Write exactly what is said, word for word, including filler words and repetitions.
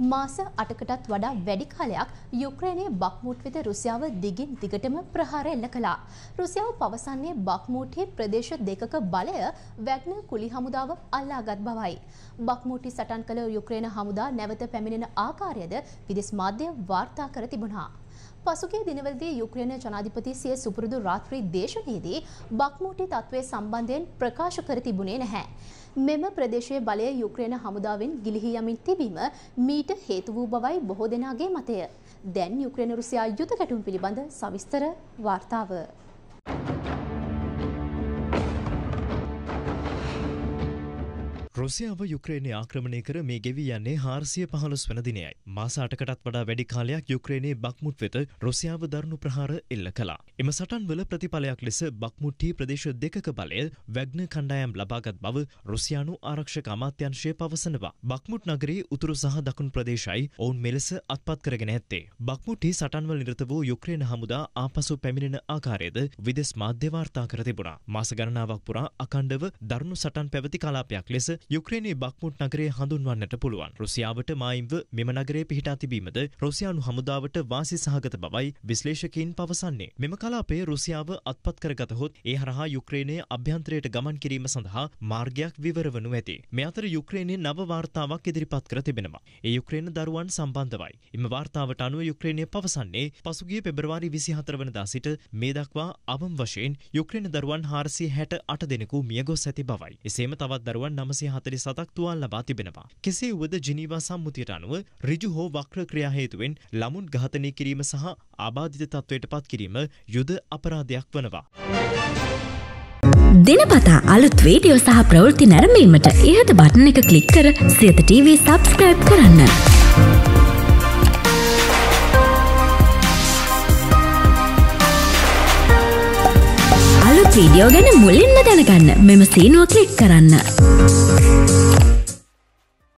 මාස අටකටත් වඩා වැඩි කාලයක් යුක්‍රේනයේ බක්මුට් වෙත රුසියාව දිගින් දිගටම ප්‍රහාර එල්ල කළා. රුසියාව පවසන්නේ බක්මුට්හි ප්‍රදේශ දෙකක බලය වැග්නර් කුලි හමුදාව අල්ලාගත් බවයි. බක්මුට්හි සටන් කළ යුක්‍රේන හමුදා නැවත පැමිණෙන ආකාරයද විදේශ මාධ්‍ය වාර්තා කර තිබුණා. පසුගිය දිනවලදී යුක්‍රේන ජනාධිපති සිය සුපුරුදු රාත්‍රී දේශනයේදී බක්මුට්හි තත්ත්වය සම්බන්ධයෙන් ප්‍රකාශ කර තිබුණේ නැහැ. මෙම ප්‍රදේශයේ බලය යුක්‍රේන හමුදාවෙන් ගිලිහී යමින් තිබීම මීට හේතු වූ බවයි බොහෝ දෙනාගේ මතය. දැන් යුක්‍රේන රුසියා යුද ගැටුම් පිළිබඳ සවිස්තර වාර්තාව. රුසියාව යුක්‍රේනය ආක්‍රමණය කර මේ ගෙවී යන්නේ හාරසිය පහළොස් වන දිනයයි. මාස අටකටත් වඩා වැඩි කාලයක් යුක්‍රේනයේ බක්මුට් වෙත රුසියාව දරුණු ප්‍රහාර එල්ල කළා. එම සටන්වල ප්‍රතිඵලයක් ලෙස බක්මුට්හි ප්‍රදේශ දෙකක බලය වැග්නර් කණ්ඩායම් ලබාගත් බව රුසියානු ආරක්ෂක අමාත්‍යාංශය පවසනවා. බක්මුට් නගරයේ උතුරු සහ දකුණු ප්‍රදේශයි ඔවුන් මෙලෙස අත්පත් කරගෙන ඇත්තේ. බක්මුට්හි සටන්වල නිරත වූ යුක්‍රේන හමුදා ආපසු පැමිණෙන ආකාරයද විදේශ මාධ්‍ය වාර්තා කර තිබුණා. මාස ගණනාවක් පුරා අඛණ්ඩව දරුණු සටන් පැවති කලාපයක් ලෙස යුක්‍රේනයේ බක්මුට් නගරය හඳුන්වන්නට පුළුවන්. රුසියාවට මායිම්ව මෙම නගරයේ පිහිටා තිබීමද රුසියානු හමුදාවට වාසි සහගත බවයි විශ්ලේෂකයින් පවසන්නේ. මෙම කලාපය රුසියාව අත්පත් කරගතහොත් ඒ හරහා යුක්‍රේනයේ අභ්‍යන්තරයට ගමන් කිරීම සඳහා මාර්ගයක් විවර වනු ඇති. මේ අතර යුක්‍රේනයේ නව වාර්තාවක් ඉදිරිපත් කර තිබෙනවා. ඒ යුක්‍රේන දරුවන් සම්බන්ධවයි. එම වාර්තාවට අනුව යුක්‍රේනය පවසන්නේ පසුගිය පෙබරවාරි විසිහතර වනදා සිට මේ දක්වා අවම වශයෙන් යුක්‍රේන දරුවන් හාරසිය හැට අට දෙනෙකු මියගොස් ඇති බවයි. එසේම තවත් දරුවන් නවසිය හතළිස් හතක් තුවාල ලබා තිබෙනවා. කෙසේ වුවද ජිනීවා සම්මුතියට අනුව ඍජු හෝ වක්‍ර ක්‍රියා හේතුවෙන් ළමුන් ඝාතනය කිරීම සහ ආබාධිත තත්ත්වයට පත් කිරීම යුද අපරාධයක් වනවා. දිනපතා අලුත් වීඩියෝ සහ ප්‍රවෘත්ති නැරඹීමට ඉහත බටන් එක ක්ලික් කර සියත ටීවී සබ්ස්ක්‍රයිබ් කරන්න. අලුත් වීඩියෝ ගැන මුලින්ම දැනගන්න මෙම සීනුව ක්ලික් කරන්න.